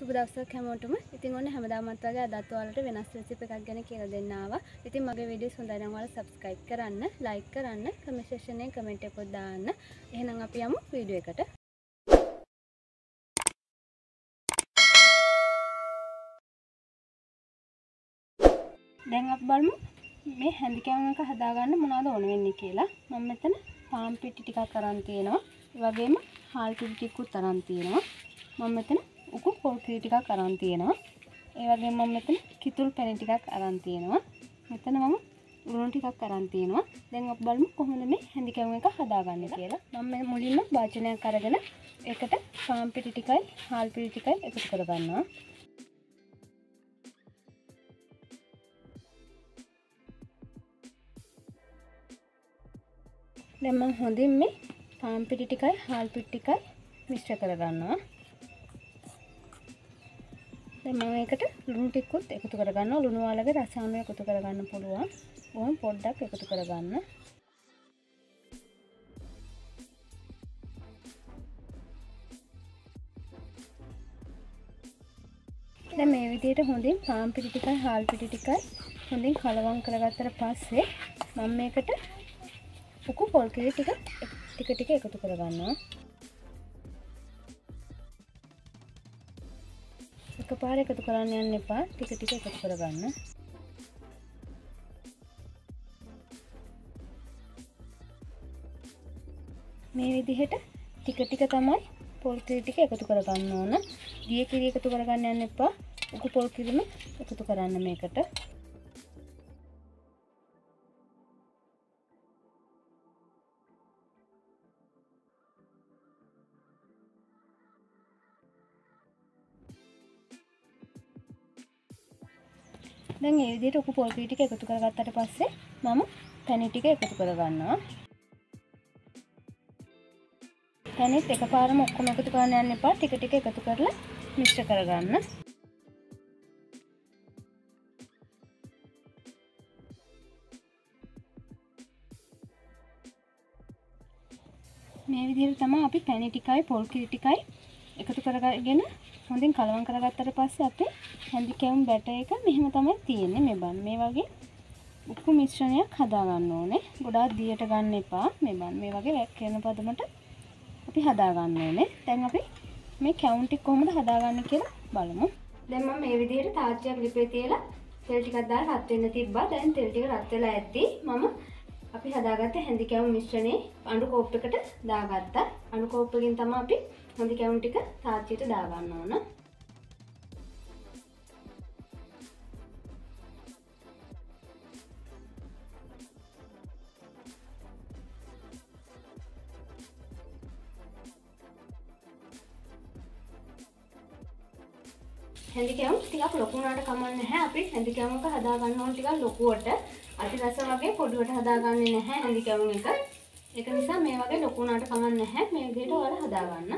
සුබ දවසක් හැමෝටම. ඉතින් ඔන්න හැමදාමත් වගේ අදත් ඔයාලට වෙනස් රෙසිපි එකක් ගැන කියලා දෙන්න ආවා. ඉතින් මගේ වීඩියෝස් හොඳයි නම් ඔයාලා subscribe කරන්න, like කරන්න, comment section එකේ comment එකක් දාන්න. එහෙනම් අපි යමු වීඩියෝ එකට. දැන් අපි බලමු මේ හැන්දිකෑම් එක හදාගන්න මොනවද ඕන වෙන්නේ කියලා. මම මෙතන පාන් පිටි ටිකක් අරන් තියෙනවා. ඒ වගේම හාල් පිටි ටිකකුත් අරන් තියෙනවා. මම මෙතන උකු පොල් කිරි ටිකක් අරන් තියෙනවා. ඒ වගේම මම මෙතන කිතුල් පැණි ටිකක් අරන් තියෙනවා. මෙතන මම උරුණු ටිකක් අරන් තියෙනවා. දැන් අපි බලමු කොහොමද මේ හැන්දිකෑම් එක හදාගන්නේ කියලා. මම මුලින්ම වාචනයක් අරගෙන ඒකට පාන් පිටි ටිකයි හාල් පිටි ටිකයි එකතු කරගන්නවා. දැන් මම හොඳින් මේ පාන් පිටි ටිකයි හාල් පිටි ටිකයි මිශ්‍ර කරගන්නවා. දැන් මම ඒකට ලුණු ටිකකුත් එකතු කරගන්නවා. ලුණු වලගේ රස අනුව එකතු කරගන්න පුළුවන්. ඕම් පොඩ්ඩක් එකතු කරගන්න. දැන් මේ විදිහට හොඳින් පාන් පිටි ටිකයි හාල් පිටි ටිකයි හොඳින් කලවම් කරගත්තට පස්සේ මම මේකට උකු පොල් කිරි ටික එකතු කරගන්නවා. එකපාර එකතු කරන්න යන්න එපා. ටික ටික එකතු කරගන්න. මේ විදිහට ටික ටික තමයි පොල් කිරි ටික එකතු කරගන්න ඕන. දිය කිරි එකතු කරගන්න යන්න එපා. උකු පොල් කිරිම එකතු කරන්න මේකට. දැන් මේ විදිහට උකු පොල් කිරි ටික එකතු කරගත්තට පස්සේ මම පැණි ටික එකතු කරගන්නවා. පැණිත් එකපාරම ඔක්කොම එකතු කරන්න යන්න එපා. ටික ටික එකතු කරලා මිශ්‍ර කරගන්න. මේ විදිහට තමයි අපි පැණි ටිකයි පොල් කිරි ටිකයි එකතු කරගෙන හොඳින් කලවම් කරගත්තට පස්සේ අපේ හැන්දිකෑම් බැටර් එක මෙහෙම තමයි තියෙන්නේ. මේ වගේ උක්කු මිශ්‍රණයක් හදා ගන්න ඕනේ. ගොඩාක් දියට ගන්න එපා. මේ වගේ වැක්කිරෙන පදමට අපි හදා ගන්න ඕනේ. දැන් අපි මේ කැවුම් ටික කොහොමද හදාගන්නේ කියලා බලමු. දැන් මම මේ විදිහට තාච්චියක් ලිපේ තියලා තෙල් ටිකක් දාලා රත් වෙන්න තිබ්බා. දැන් තෙල් ටික රත් වෙලා ඇද්දි මම අපි හදාගත්ත හැන්දිකෑම් මිශ්‍රණේ අඬු කෝප්පයකට දාගත්තා. අඬු කෝප්පකින් තමයි අපි හැන්දිකෑම් ටික තාච්චියට දාගන්න ඕන. හැන්දිකෑම් ටිකක් ලොකු වුණාට කමක් නැහැ. අපි හැන්දිකෑම් එක හදා ගන්න ඕන ටිකක් ලොකුවට. අති රස වගේ පොඩුවට හදාගන්නේ නැහැ හැන්දිකෑම් එක. ඒක නිසා මේ වගේ ලොකු වුණාට කමක් නැහැ. මේ විදිහට ඔයාලා හදා ගන්න.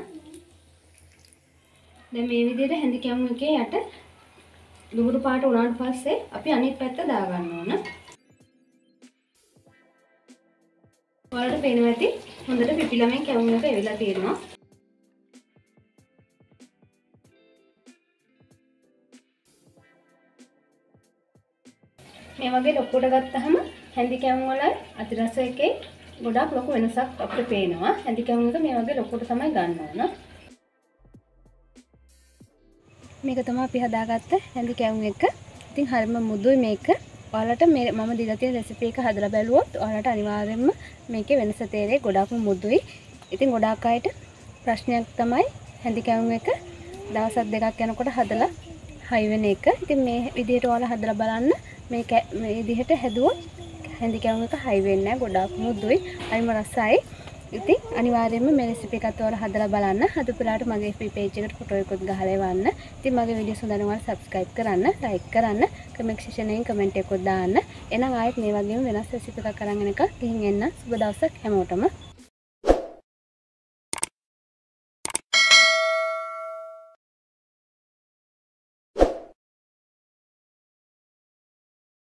දැන් මේ විදිහට හැන්දිකෑම් එකේ යට දුඹුරු පාට උනාට පස්සේ අපි අනිත් පැත්ත දා ගන්න ඕන. ඔයාලට පේනවා ඇති හොඳට පිපිලා මේ කැවුම් එක එවිලා තියෙනවා. මේ වගේ ලොකුට ගත්තාම හැන්දිකෑම් වල අතිරස එකේ ගොඩක් ලොකු වෙනසක් අපිට පේනවා. හැන්දිකෑම් එක මේ වගේ ලොකුට තමයි ගන්න ඕන. මේක තමයි අපි හදාගත්ත හැන්දිකෑම් එක. ඉතින් හරිම මුදුයි මේක. ඔයාලට මම දීලා තියෙන රෙසිපි එක හදලා බැලුවොත් ඔයාලට අනිවාර්යයෙන්ම මේකේ වෙනස තේරෙයි. ගොඩක්ම මුදුයි. ඉතින් ගොඩාක් අයට ප්‍රශ්නයක් තමයි හැන්දිකෑම් එක දවස් දෙකක් යනකොට හදලා හයි වෙන එක. ඉතින් මේ විදිහට ඔයාලා හදලා බලන්න. මේ විදිහට හැදුවොත් හැන්දිකෑම් එක හයි වෙන්නේ නැහැ. ගොඩාක් මුදුයි. හරිම රසයි. ඉතින් අනිවාර්යයෙන්ම මේ රෙසිපි එකත් ඔයාලා හදලා බලන්න. හදපුලාට මගේ FB page එකට ෆොටෝ එකකුත් ගහලා එවන්න. ඉතින් මගේ වීඩියෝස් හොඳ නම් ඔයාලා subscribe කරන්න, like කරන්න, comment section එකෙන් comment එකකුත් දාන්න. එහෙනම් ආයෙත් මේ වගේම වෙනස් රෙසිපි එකක් අරන් එනක ගිහින් එන්න. සුබ දවසක් හැමෝටම.